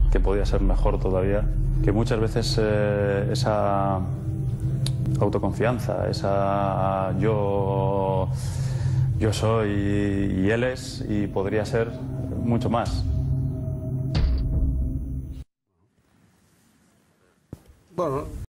que podía ser mejor todavía, que muchas veces esa autoconfianza, esa yo soy y él es y podría ser mucho más. Bueno,